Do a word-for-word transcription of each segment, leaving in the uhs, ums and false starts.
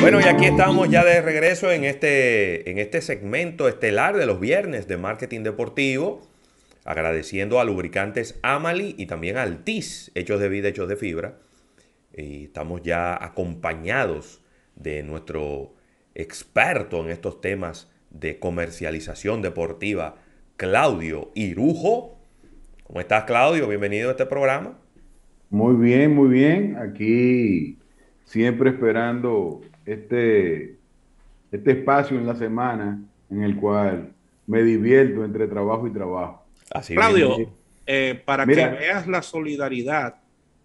Bueno, y aquí estamos ya de regreso en este, en este segmento estelar de los viernes de marketing deportivo, agradeciendo a Lubricantes Amali y también a Altis, hechos de vida, hechos de fibra. Y estamos ya acompañados de nuestro experto en estos temas de comercialización deportiva, Claudio Irujo. ¿Cómo estás, Claudio? Bienvenido a este programa. Muy bien, muy bien. Aquí siempre esperando este, este espacio en la semana en el cual me divierto entre trabajo y trabajo. Así mismo. Eh, Claudio, eh, para que mira, veas la solidaridad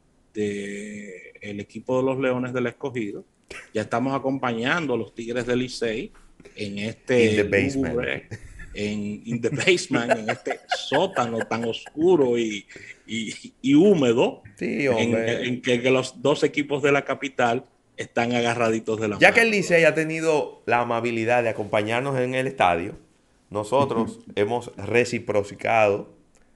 del equipo de los Leones del Escogido, ya estamos acompañando a los Tigres del Licey en In the este basement. lúgubre, en in the basement, en este sótano tan oscuro y, y, y húmedo, Sí, en, hombre. en que, que los dos equipos de la capital están agarraditos de la Ya que el mano. Licey ha tenido la amabilidad de acompañarnos en el estadio, nosotros hemos reciprocado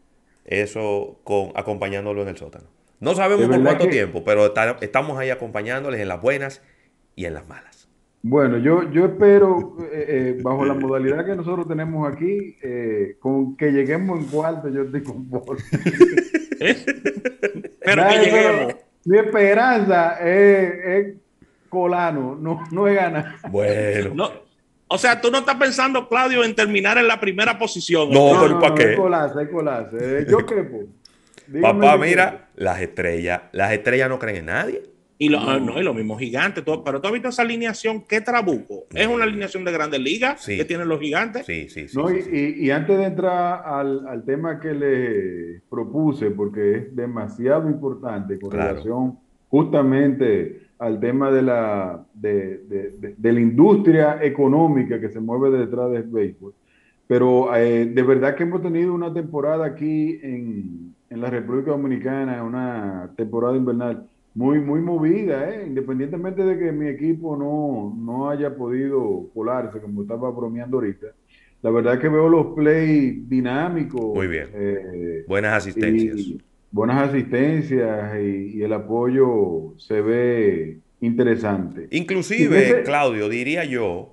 eso con acompañándolo en el sótano. No de sabemos por verdad cuánto que, tiempo, pero está- estamos ahí acompañándoles en las buenas y en las malas. bueno, yo, yo espero, eh, eh, bajo la modalidad que nosotros tenemos aquí, eh, con que lleguemos en cuarto, yo estoy conforme. ¿Eh? Pero que Nada, pero lleguemos. mi esperanza es, es colano, no, no es ganar. Bueno. No, o sea, tú no estás pensando, Claudio, en terminar en la primera posición el No, No, programa. pero no, ¿para no, es qué? colarse, es colarse. Eh, Yo quepo. Dígame Papá, si quepo. mira, las estrellas. Las estrellas no creen en nadie. Y lo, ah, no, y No. lo mismo gigante. Todo, pero tú has visto esa alineación, qué trabuco. Es una Eh, alineación de grandes ligas que sí, tienen los gigantes. sí, sí, sí, No, sí, y, sí. y- y antes de entrar al, al tema que le propuse, porque es demasiado importante con Claro. relación justamente al tema de la, de, de- de- de la industria económica que se mueve detrás del béisbol. Pero eh, de verdad que hemos tenido una temporada aquí en, en la República Dominicana, una temporada invernal muy, muy movida, ¿eh? Independientemente de que mi equipo no, no haya podido colarse, como estaba bromeando ahorita. La verdad que veo los play Muy dinámicos bien. eh, Buenas asistencias. y buenas asistencias y, y el apoyo se ve interesante. Y en Inclusive, ese, Claudio, diría yo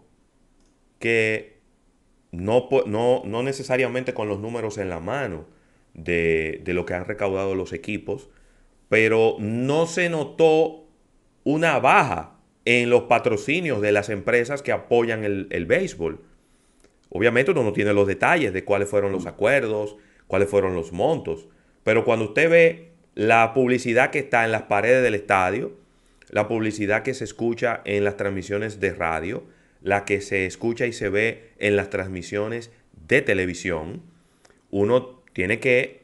que no, po- no, no necesariamente con los números en la mano de, de lo que han recaudado los equipos, pero no se notó una baja en los patrocinios de las empresas que apoyan el, el béisbol. Obviamente uno no tiene los detalles de cuáles fueron los acuerdos, cuáles fueron los montos, pero cuando usted ve la publicidad que está en las paredes del estadio, la publicidad que se escucha en las transmisiones de radio, la que se escucha y se ve en las transmisiones de televisión, uno tiene que,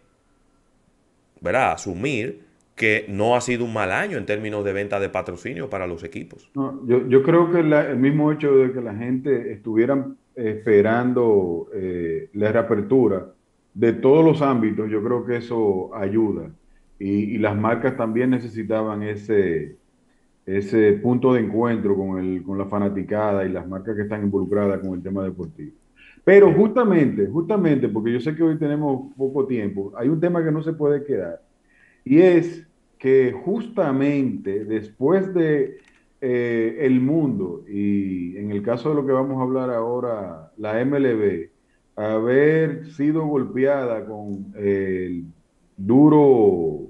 ¿verdad?, asumir que no ha sido un mal año en términos de venta de patrocinio para los equipos. no, yo, yo creo que la- el mismo hecho de que la gente estuviera esperando eh, la reapertura de todos los ámbitos, yo creo que eso ayuda. Y, y las marcas también necesitaban ese, ese punto de encuentro con el, con la fanaticada y las marcas que están involucradas con el tema deportivo. Pero Sí. justamente, justamente, porque yo sé que hoy tenemos poco tiempo, hay un tema que no se puede quedar. Y es que justamente después de eh, el mundo, y en el caso de lo que vamos a hablar ahora, la M L B, haber sido golpeada con el duro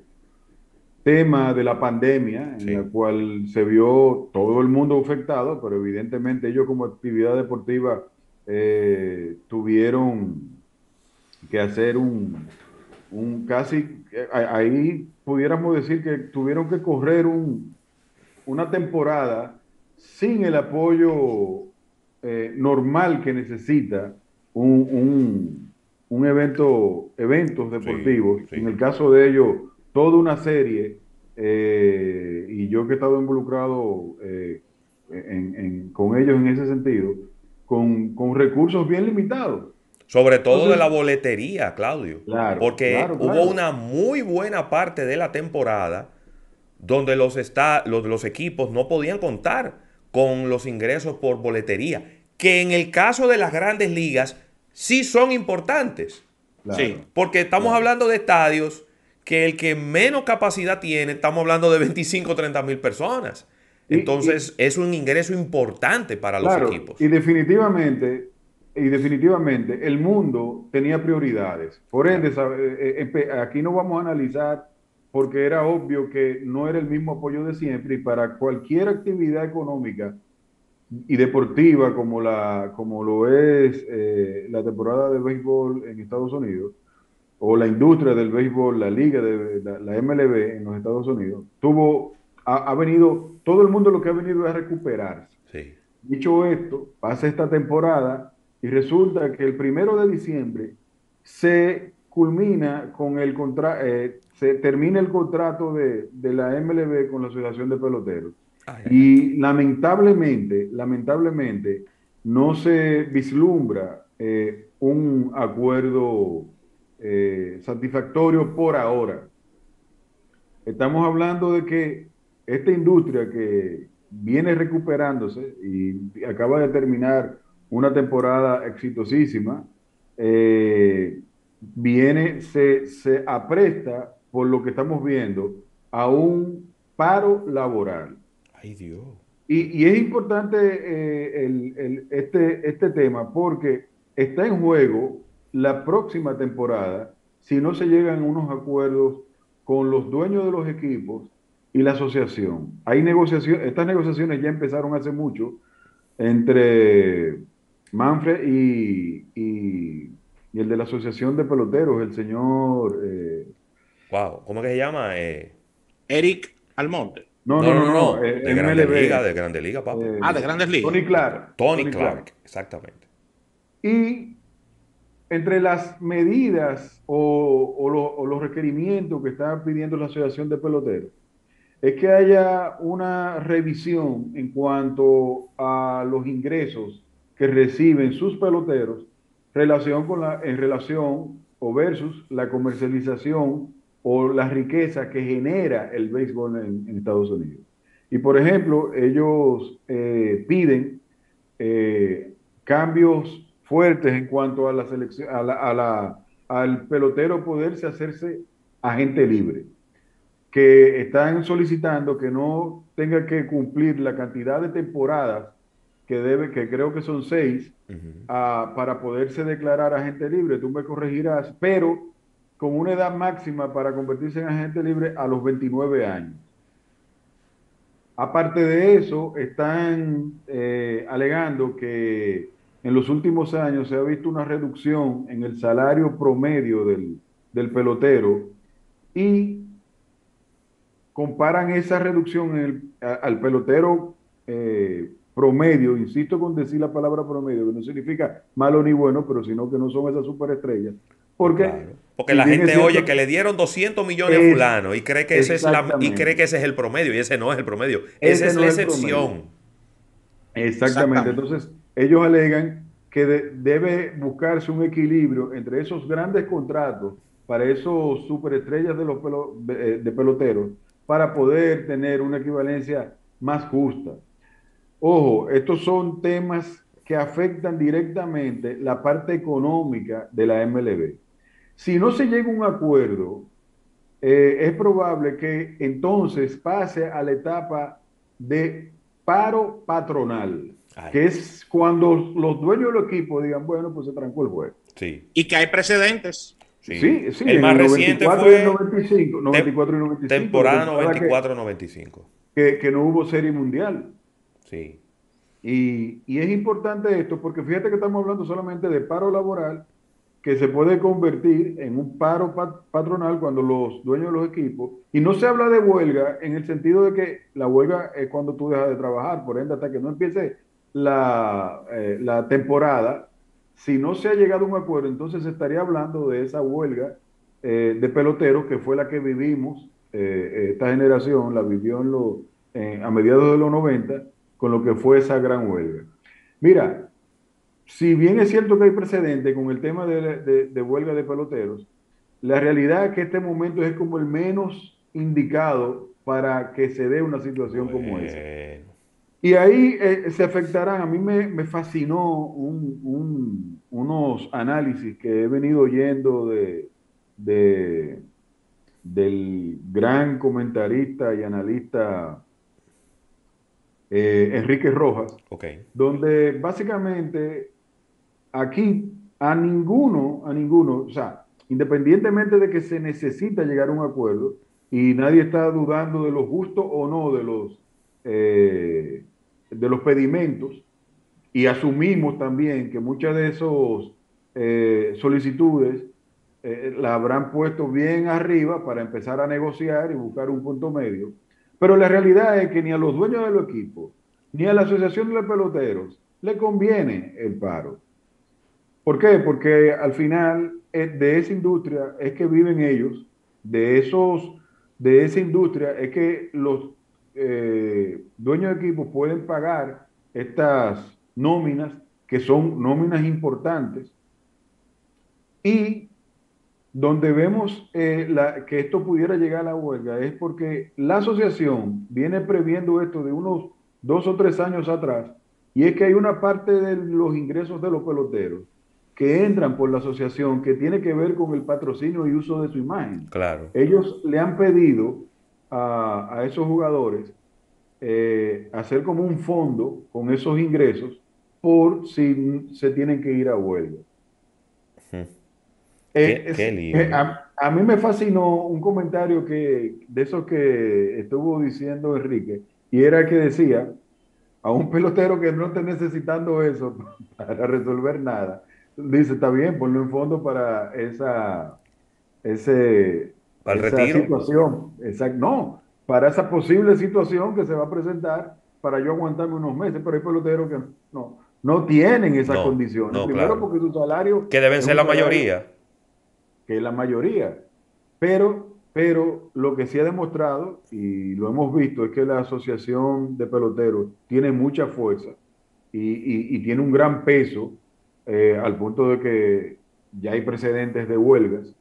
tema de la pandemia, en la Sí. cual se vio todo el mundo afectado, pero evidentemente ellos como actividad deportiva eh, tuvieron que hacer un, un casi, eh, ahí pudiéramos decir que tuvieron que correr un, una temporada sin el apoyo eh, normal que necesita un, un, un evento, eventos Sí, deportivos. En sí. el caso de ellos, toda una serie, eh, y yo que he estado involucrado eh, en, en, con ellos en ese sentido, con, con recursos bien limitados. Sobre todo de Entonces, la boletería, Claudio. claro, Porque claro, hubo claro. una muy buena parte de la temporada donde los, está, los, los equipos no podían contar con los ingresos por boletería, que en el caso de las grandes ligas sí son importantes. Sí. Claro, Porque estamos claro. hablando de estadios que el que menos capacidad tiene, estamos hablando de veinticinco o treinta mil personas. Y, y Entonces, es un ingreso importante para los claro, y equipos. definitivamente, y definitivamente el mundo tenía prioridades. Por ende, Claro. sabe, eh, eh, empe- aquí no vamos a analizar porque era obvio que no era el mismo apoyo de siempre y para cualquier actividad económica y deportiva como, la, como lo es eh, la temporada de béisbol en Estados Unidos o la industria del béisbol, la liga de la, la M L B en los Estados Unidos, tuvo, ha, ha venido, todo el mundo lo que ha venido es a recuperarse. Sí. Dicho esto, pasa esta temporada y resulta que el primero de diciembre se culmina con el contrato, eh, se termina el contrato de, de la M L B con la Asociación de Peloteros. Ay, ay, ay. Y lamentablemente, lamentablemente, no se vislumbra eh, un acuerdo eh, satisfactorio por ahora. Estamos hablando de que esta industria que viene recuperándose y acaba de terminar una temporada exitosísima, eh, viene, se, se apresta, por lo que estamos viendo, a un paro laboral. Ay, Dios. Y, y es importante eh, el- el- este, este tema porque está en juego la próxima temporada si no se llegan a unos acuerdos con los dueños de los equipos y la asociación. Hay negociaciones, estas negociaciones ya empezaron hace mucho entre Manfred y, y- y el de la Asociación de Peloteros, el señor... eh, Wow. ¿Cómo que se llama? Eh, Eric Almonte. no, no, no, no, no, no, no, no. eh, De Grandes Ligas, M L B. de Grandes Ligas, papi. Ah, de eh, Grandes Ligas. Tony Clark, Tony Tony Clark. Clark, exactamente. Y entre las medidas o, o lo- o los requerimientos que está pidiendo la Asociación de Peloteros, es que haya una revisión en cuanto a los ingresos que reciben sus peloteros relación con la, en relación o versus la comercialización o la riqueza que genera el béisbol en, en Estados Unidos. Y por ejemplo, ellos eh, piden eh, cambios fuertes en cuanto a la selección, a la, a la, al pelotero poderse hacerse agente libre, que están solicitando que no tenga que cumplir la cantidad de temporadas que debe, que creo que son seis, Ujú. uh, para poderse declarar agente libre. Tú me corregirás, pero con una edad máxima para convertirse en agente libre a los veintinueve años. Aparte de eso, están eh, alegando que en los últimos años se ha visto una reducción en el salario promedio del, del pelotero y comparan esa reducción en el- a- al pelotero eh, promedio, insisto con decir la palabra promedio, que no significa malo ni bueno, pero sino que no son esas superestrellas, Pues porque claro. Porque si la bien es gente oye que cierto, le dieron doscientos millones a es fulano y cree que ese es la y cree exactamente, que ese es el promedio y ese no es el promedio. Esa ese es no la es el promedio. excepción. Exactamente. Exactamente. Entonces, ellos alegan que de- debe buscarse un equilibrio entre esos grandes contratos para esos superestrellas de los pelo- de, de peloteros para poder tener una equivalencia más justa. Ojo, estos son temas que afectan directamente la parte económica de la M L B. Si no se llega a un acuerdo, eh, es probable que entonces pase a la etapa de paro patronal, Ay, que es cuando los dueños del equipo digan, bueno, pues se trancó el juego. sí, Y que hay precedentes. sí. Sí, sí, El en más el noventa y reciente cuatro y el fue noventa y cinco, noventa y te- cuatro y noventa y cinco, la temporada temporada que, noventa y cuatro noventa y cinco. que, que no hubo serie mundial. Sí, Y, y es importante esto porque fíjate que estamos hablando solamente de paro laboral que se puede convertir en un paro pat patronal cuando los dueños de los equipos, y no se habla de huelga en el sentido de que la huelga es cuando tú dejas de trabajar, por ende, hasta que no empiece la, eh, la temporada, si no se ha llegado a un acuerdo, entonces se estaría hablando de esa huelga eh, de peloteros que fue la que vivimos, eh, esta generación la vivió en lo, eh, a mediados de los noventa con lo que fue esa gran huelga. Mira, si bien es cierto que hay precedente con el tema de, de, de huelga de peloteros, la realidad es que este momento es como el menos indicado para que se dé una situación como esa. bueno. Y ahí eh, se afectarán. A mí me, me fascinó un, un, unos análisis que he venido oyendo de, de, del gran comentarista y analista eh, Enrique Rojas, Ok. donde básicamente aquí a ninguno, a ninguno, o sea, independientemente de que se necesita llegar a un acuerdo, y nadie está dudando de lo justo o no de los, eh, de los pedimentos, y asumimos también que muchas de esos eh, solicitudes eh, la habrán puesto bien arriba para empezar a negociar y buscar un punto medio. Pero la realidad es que ni a los dueños de los equipos, ni a la Asociación de Peloteros le conviene el paro. ¿Por qué? Porque al final eh, de esa industria es que viven ellos, de esos, de esa industria es que los eh, dueños de equipos pueden pagar estas nóminas, que son nóminas importantes, y donde vemos eh, la, que esto pudiera llegar a la huelga es porque la asociación viene previendo esto de unos dos o tres años atrás, y es que hay una parte de los ingresos de los peloteros que entran por la asociación que tiene que ver con el patrocinio y uso de su imagen. Claro. Ellos le han pedido a, a esos jugadores eh, hacer como un fondo con esos ingresos por si se tienen que ir a huelga. Eh, Qué, es- qué lío, eh, ¿no? a, a mí me fascinó un comentario que, de esos que estuvo diciendo Enrique, y era que decía, a un pelotero que no esté necesitando eso para resolver nada, dice, está bien, ponlo en fondo para esa, ese, ¿Para el esa retiro? situación. Exacto, no, para esa posible situación que se va a presentar para yo aguantarme unos meses, pero hay peloteros que no, no tienen esas No, condiciones. no, Primero claro. porque su salario Que deben es ser un la salario mayoría. que es la mayoría. Pero, pero lo que sí ha demostrado, y lo hemos visto, es que la Asociación de Peloteros tiene mucha fuerza y, y- y tiene un gran peso, eh, al punto de que ya hay precedentes de huelgas.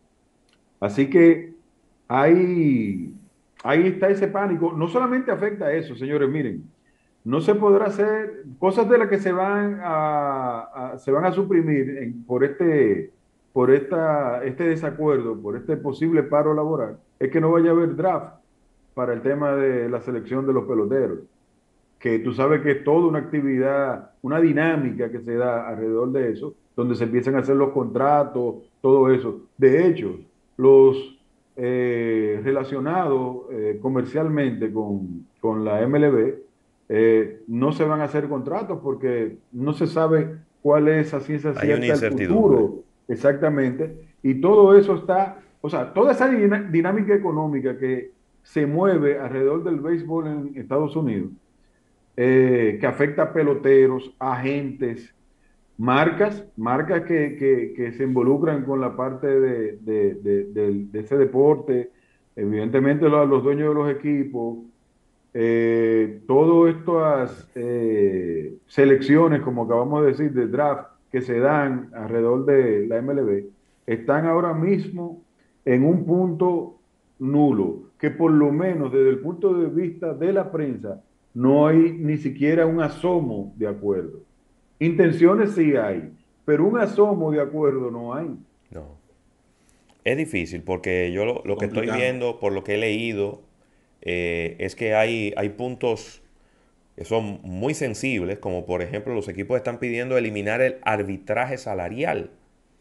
Así que ahí, ahí está ese pánico. No solamente afecta a eso, señores, miren, no se podrá hacer cosas de las que se van a, a- se van a suprimir en- por este, por esta, este desacuerdo, por este posible paro laboral, es que no vaya a haber draft para el tema de la selección de los peloteros, que tú sabes que es toda una actividad, una dinámica que se da alrededor de eso, donde se empiezan a hacer los contratos, todo eso. De hecho, los eh, relacionados eh, comercialmente con, con la M L B eh, no se van a hacer contratos porque no se sabe cuál es a ciencia Hay una cierta el incertidumbre. futuro exactamente. Y todo eso está, o sea, toda esa diná- dinámica económica que se mueve alrededor del béisbol en Estados Unidos, eh, que afecta a peloteros, agentes, marcas, marcas que, que, que se involucran con la parte de, de, de, de, de ese deporte, evidentemente los, los dueños de los equipos, eh, todas estas eh, selecciones, como acabamos de decir, de draft que se dan alrededor de la M L B, están ahora mismo en un punto nulo, que por lo menos desde el punto de vista de la prensa no hay ni siquiera un asomo de acuerdo. Intenciones sí hay, pero un asomo de acuerdo no hay. No. Es difícil porque yo lo, lo que estoy Complicado. viendo, por lo que he leído, eh, es que hay, hay puntos que son muy sensibles, como por ejemplo los equipos están pidiendo eliminar el arbitraje salarial,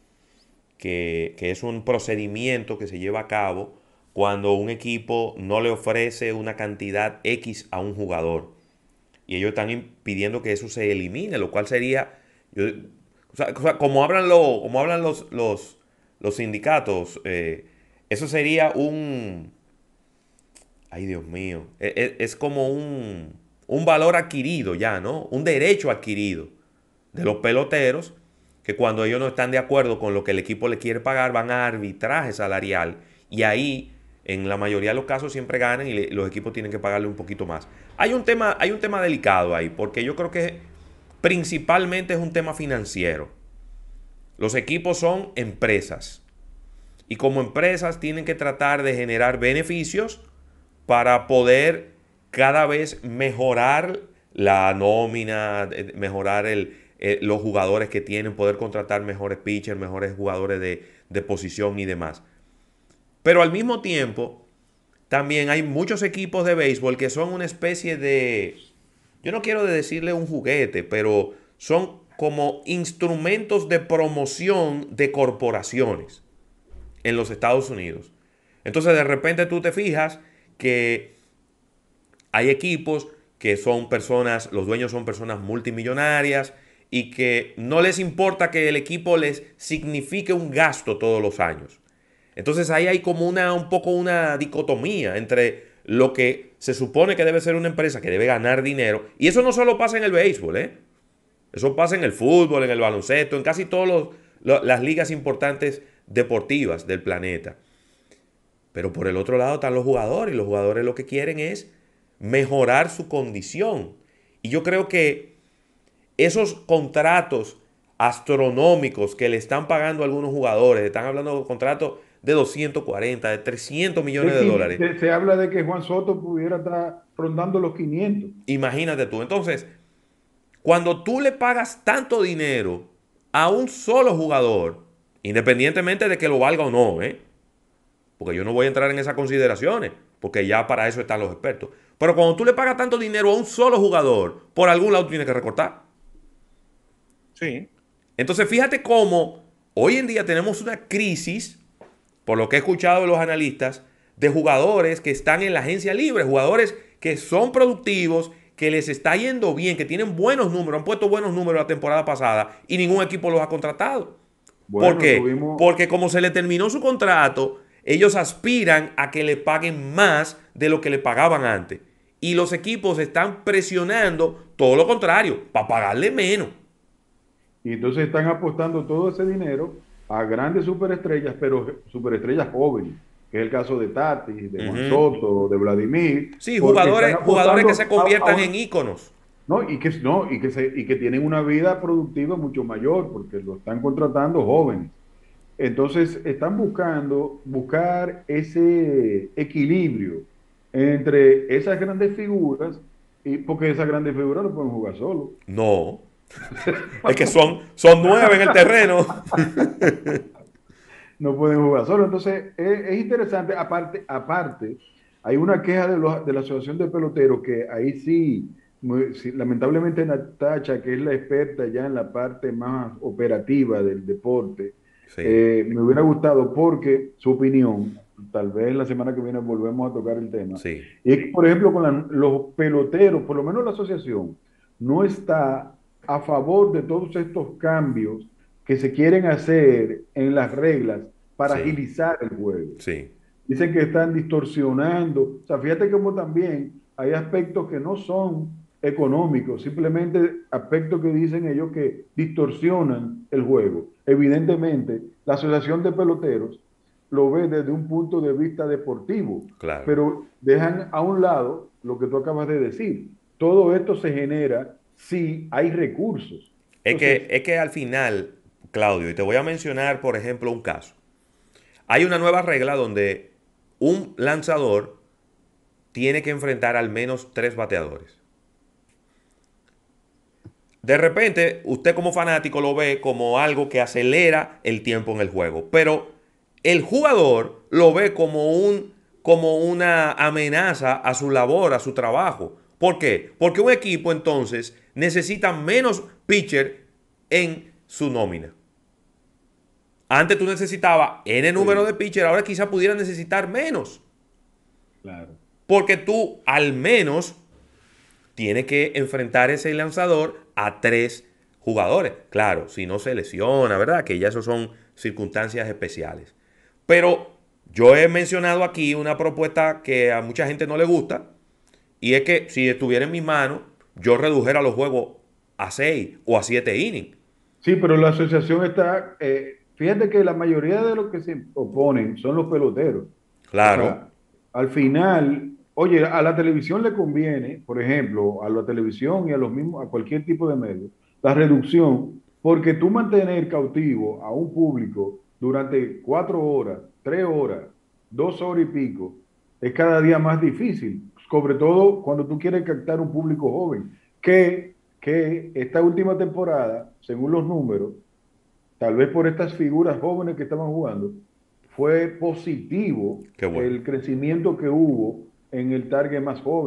que, que es un procedimiento que se lleva a cabo cuando un equipo no le ofrece una cantidad X a un jugador. Y ellos están pidiendo que eso se elimine, lo cual sería, yo, o sea, o sea, como hablan, lo, como hablan los, los, los sindicatos, eh, eso sería un, ay Dios mío, es, es- es como un, un valor adquirido ya, ¿no? Un derecho adquirido de los peloteros, que cuando ellos no están de acuerdo con lo que el equipo le quiere pagar, van a arbitraje salarial y ahí en la mayoría de los casos siempre ganan y le- los equipos tienen que pagarle un poquito más. Hay un tema, hay un tema delicado ahí, porque yo creo que principalmente es un tema financiero. Los equipos son empresas y como empresas tienen que tratar de generar beneficios para poder cada vez mejorar la nómina, mejorar el, eh, los jugadores que tienen, poder contratar mejores pitchers, mejores jugadores de, de posición y demás. Pero al mismo tiempo, también hay muchos equipos de béisbol que son una especie de, yo no quiero decirle un juguete, pero son como instrumentos de promoción de corporaciones en los Estados Unidos. Entonces de repente tú te fijas que hay equipos que son personas, los dueños son personas multimillonarias y que no les importa que el equipo les signifique un gasto todos los años. Entonces ahí hay como una, un poco una dicotomía entre lo que se supone que debe ser una empresa que debe ganar dinero. Y eso no solo pasa en el béisbol, ¿eh? Eso pasa en el fútbol, en el baloncesto, en casi todas las ligas importantes deportivas del planeta. Pero por el otro lado están los jugadores y los jugadores lo que quieren es mejorar su condición. Y yo creo que esos contratos astronómicos que le están pagando a algunos jugadores, están hablando de contratos de doscientos cuarenta, de trescientos millones de De, dólares. se, se habla de que Juan Soto pudiera estar rondando los quinientos. Imagínate tú. Entonces, cuando tú le pagas tanto dinero a un solo jugador, independientemente de que lo valga o no, ¿eh? Porque yo no voy a entrar en esas consideraciones, porque ya para eso están los expertos. Pero cuando tú le pagas tanto dinero a un solo jugador, por algún lado tienes que recortar. Sí. Entonces, fíjate cómo hoy en día tenemos una crisis, por lo que he escuchado de los analistas, de jugadores que están en la agencia libre, jugadores que son productivos, que les está yendo bien, que tienen buenos números, han puesto buenos números la temporada pasada y ningún equipo los ha contratado. ¿Por Bueno, qué? tuvimos, Porque como se le terminó su contrato, ellos aspiran a que le paguen más de lo que le pagaban antes. Y los equipos están presionando todo lo contrario, para pagarle menos. y entonces están apostando todo ese dinero a grandes superestrellas, pero superestrellas jóvenes, que es el caso de Tati, de Juan Ujú. Soto, de Vladimir, Sí, porque están jugadores, jugadores que se apostando a, a conviertan una, en íconos. no, y que, no, y que, se, y que tienen una vida productiva mucho mayor, porque lo están contratando jóvenes. Entonces, están buscando buscar ese equilibrio entre esas grandes figuras, y porque esas grandes figuras no pueden jugar solo. No. Es que son, son nueve en el terreno. No pueden jugar solo. Entonces, es, es interesante. Aparte, aparte, hay una queja de, los, de la Asociación de Peloteros que ahí sí, muy- sí, lamentablemente Natacha, que es la experta ya en la parte más operativa del deporte, Sí, eh, me hubiera gustado porque su opinión, tal vez la semana que viene volvemos a tocar el tema, sí. y es que, por ejemplo, con la- los peloteros, por lo menos la asociación, no está a favor de todos estos cambios que se quieren hacer en las reglas para Sí, agilizar el juego. sí. Dicen que están distorsionando. O sea, fíjate cómo también hay aspectos que no son económicos, simplemente aspectos que dicen ellos que distorsionan el juego. Evidentemente, la Asociación de Peloteros lo ve desde un punto de vista deportivo, Claro. pero dejan a un lado lo que tú acabas de decir. Todo esto se genera si hay recursos. Es que, Entonces, es que al final, Claudio, y te voy a mencionar, por ejemplo, un caso. Hay una nueva regla donde un lanzador tiene que enfrentar al menos tres bateadores. De repente, usted como fanático lo ve como algo que acelera el tiempo en el juego, pero el jugador lo ve como un como una amenaza a su labor, a su trabajo. ¿Por qué? Porque un equipo entonces necesita menos pitcher en su nómina. Antes tú necesitabas N número sí, de pitcher, ahora quizá pudiera necesitar menos. claro. Porque tú al menos tienes que enfrentar ese lanzador a tres jugadores. Claro, si no se lesiona, ¿verdad? Que ya eso son circunstancias especiales. Pero yo he mencionado aquí una propuesta que a mucha gente no le gusta. Y es que si estuviera en mis manos, yo redujera los juegos a seis o a siete innings. Sí, pero la asociación está, eh, fíjate que la mayoría de los que se oponen son los peloteros. O Claro, sea, al final, oye, a la televisión le conviene, por ejemplo, a la televisión y a los mismos, a cualquier tipo de medio, la reducción, porque tú mantener cautivo a un público durante cuatro horas, tres horas, dos horas y pico, es cada día más difícil, sobre todo cuando tú quieres captar un público joven, que, que esta última temporada, según los números, tal vez por estas figuras jóvenes que estaban jugando, fue positivo qué bueno. el crecimiento que hubo en el target más joven.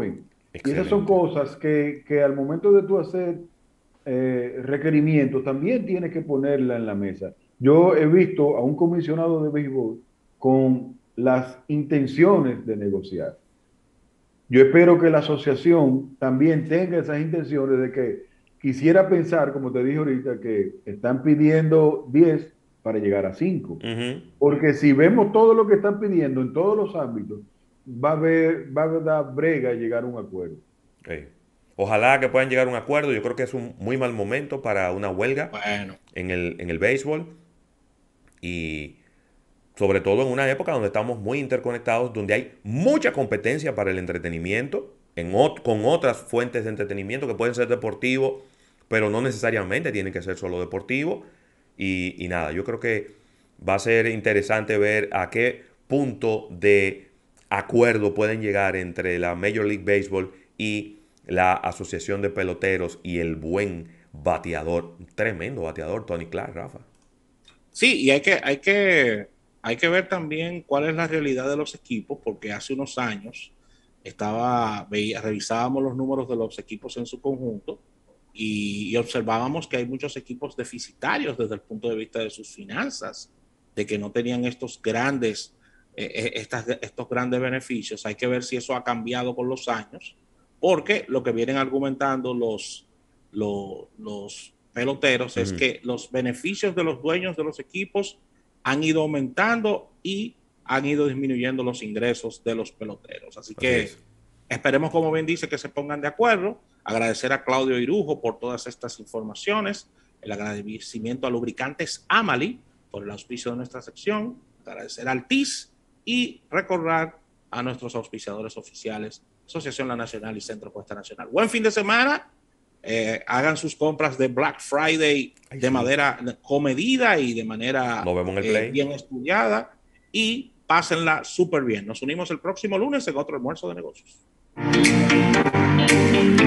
Y esas son Excelente. cosas que, que al momento de tú hacer eh, requerimientos también tienes que ponerla en la mesa. Yo he visto a un comisionado de béisbol con las intenciones de negociar. Yo espero que la asociación también tenga esas intenciones de que quisiera pensar, como te dije ahorita, que están pidiendo diez para llegar a cinco. Ujú. Porque si vemos todo lo que están pidiendo en todos los ámbitos, va a haber, va a dar brega llegar a un acuerdo. Sí. Ojalá que puedan llegar a un acuerdo. Yo creo que es un muy mal momento para una huelga Bueno, en el, en el béisbol. Y sobre todo en una época donde estamos muy interconectados, donde hay mucha competencia para el entretenimiento, en ot- con otras fuentes de entretenimiento que pueden ser deportivos, pero no necesariamente tienen que ser solo deportivos. Y, y nada, yo creo que va a ser interesante ver a qué punto de acuerdo pueden llegar entre la Major League Baseball y la Asociación de Peloteros y el buen bateador, un tremendo bateador, Tony Clark, Rafa. sí, y hay que, hay que, hay que ver también cuál es la realidad de los equipos, porque hace unos años estaba, veía, revisábamos los números de los equipos en su conjunto y, y observábamos que hay muchos equipos deficitarios desde el punto de vista de sus finanzas, de que no tenían estos grandes, eh, eh, estas, estos grandes beneficios. Hay que ver si eso ha cambiado con los años, porque lo que vienen argumentando los, los, los peloteros es Ujú. que los beneficios de los dueños de los equipos han ido aumentando y han ido disminuyendo los ingresos de los peloteros. Así Así que es. esperemos, como bien dice, que se pongan de acuerdo. Agradecer a Claudio Irujo por todas estas informaciones. El agradecimiento a Lubricantes Amali por el auspicio de nuestra sección. Agradecer al T I S y recordar a nuestros auspiciadores oficiales, Asociación La Nacional y Centro Cuesta Nacional. Buen fin de semana. Eh, hagan sus compras de Black Friday Ay, de sí. manera comedida y de manera Nos vemos en el eh, play. bien estudiada y pásenla súper bien. Nos unimos el próximo lunes en otro almuerzo de negocios.